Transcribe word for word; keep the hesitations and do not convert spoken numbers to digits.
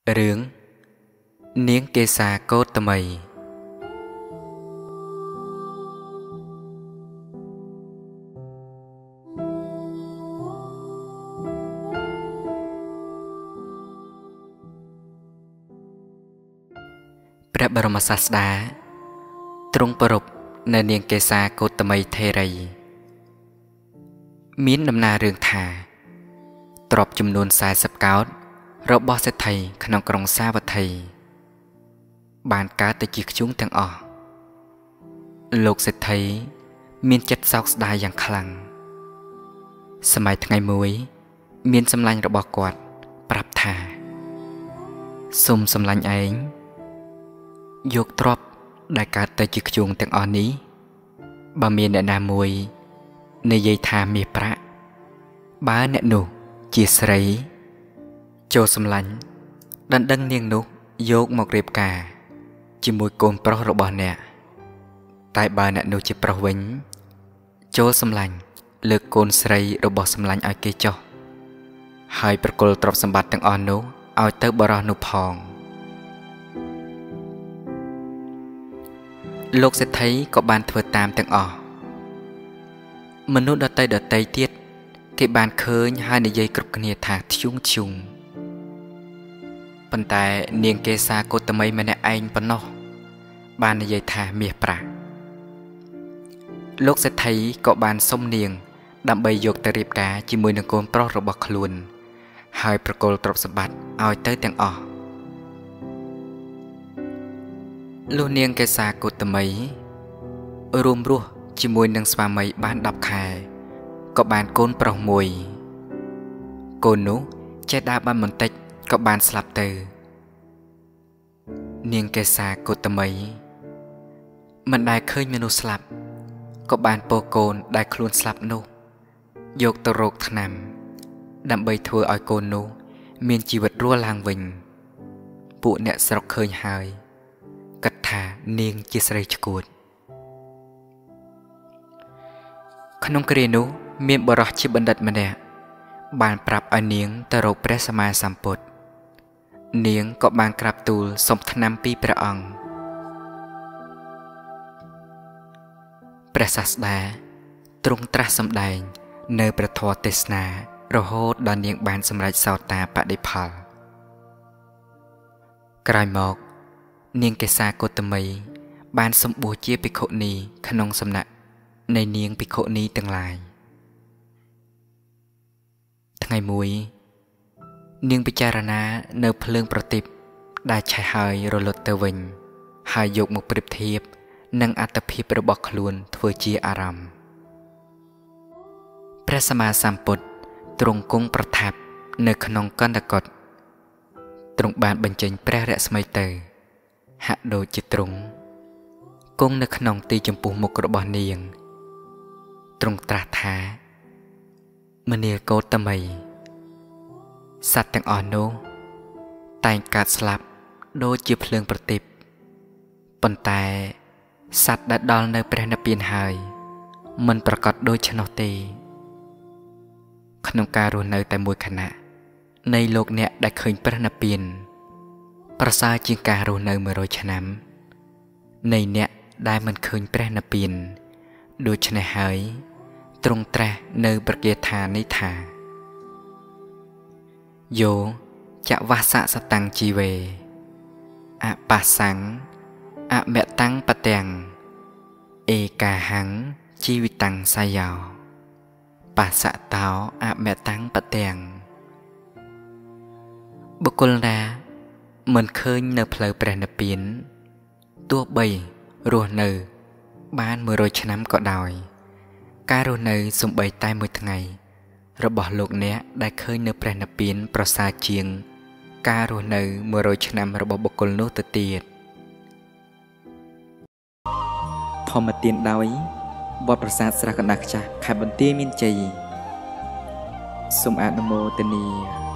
រឿងនាងកេសាកោតមីព្រះបរមសាស្តាទ្រង់ប្រពនៅនាងកេសាកោតមីថេរីមានដំណើររឿងថាទ្រព្យចំនួនសែសិបកោដរបស់សេដ្ឋីក្នុងក្រុងសាវត្ថីបានកើតទៅជាខ្ជុងទាំងអស់លោកសេដ្ឋីមានចិត្តសោកស្ដាយយ៉ាងខ្លាំងសម័យថ្ងៃមួយមានសម្លាញ់របស់គាត់ប្រាប់ថាសូមសម្លាញ់ឯងយកទ្រព្យដែលកើតទៅជាខ្ជុងទាំងអស់នេះបើមានអ្នកណាមួយនិយាយថាមាសប្រាក់បើអ្នកនោះជាស្រីចូលសម្លាញ់ដណ្ដឹងនាងនោះយកមករៀបការជាមួយកូនប្រុសរបស់អ្នកតែបើអ្នកនោះជាប្រុសវិញចូលសម្លាញ់លើកកូនស្រីរបស់សម្លាញ់ឲ្យគេចុះហើយប្រគល់ទ្រព្យសម្បត្តិទាំងអស់នោះឲ្យទៅបរិសនោះផងលោកសេដ្ឋីក៏បានធ្វើតាមទាំងអស់មនុស្សដតីដតីទៀតគេបានឃើញហើយនិយាយគ្រប់គ្នាថាធ្យូងធ្យូងប៉ុន្តែនាងកេសាកោតមីម្នាក់ឯងប៉ុណ្ណោះបាននិយាយថាមាសប្រាក់លោកសេដ្ឋីក៏បានសុំនាងដើម្បីយកទៅរៀបការជាមួយនឹងកូនប្រុសរបស់ខ្លួនហើយប្រគល់ទ្រព្យសម្បត្តិឲ្យទៅទាំងអស់លុះនាងកេសាកោតមីរួមរស់ជាមួយនឹងស្វាមីបានដប់ខែក៏បានកូនប្រុសមួយកូននោះចេះដើរបានបន្តិចក៏បានស្លាប់ទៅនាងកេសាកោតមីមិនដែលឃើញមនុស្សស្លាប់ក៏បានពោលកូនដែលខ្លួនស្លាប់នោះយកទៅរកថ្នាំដើម្បីធ្វើឲ្យកូននោះមានជីវិតរស់ឡើងវិញពួកអ្នកស្រុកឃើញហើយគិតថានាងជាស្រីឆ្កួតក្នុងគ្រានោះមានបុរសជាបណ្ឌិតម្នាក់បានប្រាប់ឲ្យនាងទៅរកព្រះសម្មាសម្ពុទ្ធនាងក៏បានក្រាបទូលសុំថ្នាំពីព្រះអង្គព្រះសាស្តាទ្រង់ត្រាស់សម្ដែងនៅព្រះធម៌ទេសនារហូតដល់នាងបានសម្រេចសោតាបតិផលក្រោយមកនាងកេសាកោតមីបានសម្បួសជាភិក្ខុនីក្នុងសំណាក់នៃនាងភិក្ខុនីទាំងឡាយថ្ងៃមួយនាងពិចារណានៅភ្លើងប្រទីបដែលឆេះហើយរលត់ទៅវិញហើយយកមកប្រៀបធៀបនឹងអត្តភាពរបស់ខ្លួនធ្វើជាអារម្មណ៍ព្រះសម្មាសម្ពុទ្ធទ្រង់គង់ប្រថាប់នៅក្នុងកណ្ដកុដទ្រង់បានបញ្ចេញព្រះរស្មីទៅហាក់ដូចជាទ្រង់គង់នៅក្នុងទីចំពោះមុខរបស់នាងទ្រង់ត្រាស់ថាមនាលកោតមីសត្វទាំងអស់នោះតែងកើតស្លាប់ដូចជាភ្លើងប្រទីបប៉ុន្តែសត្វដែលដល់នៅព្រះនិព្វានហើយមិនប្រកបដូចឆ្នោះទេក្នុងការរស់នៅតែមួយខណៈនៃលោកអ្នកដែលឃើញព្រះនិព្វានប្រសើរជាងការរស់នៅមួយរយឆ្នាំនៃអ្នកដែលមិនឃើញព្រះនិព្វានដូច្នេះហើយទ្រង់ត្រាស់នៅប្រគាថានេះថាយោចវស្សសតាំងជីវេអបស្សੰអមតាំងបទាំងឯកាហੰជីវិតាំងសាយោបស្សតោអមតាំងបទាំងបុគ្គលណាមិនឃើញនៅផ្លូវព្រះនិព្វានទោះបីរស់នៅបានមួយរយឆ្នាំក៏ដោយការរស់នៅសំបីតែមួយថ្ងៃរបស់លោកអ្នកដែលឃើញនៅព្រះនិព្វានប្រសើរជាងការរស់នៅមួយរយឆ្នាំរបស់បុគ្គលនោះទៅទៀតធម្មទានដោយវត្តប្រាសាទស្រះកណ្ដាលខ្ចាស់ខេត្តបន្ទាយមានជ័យសូមអនុមោទនា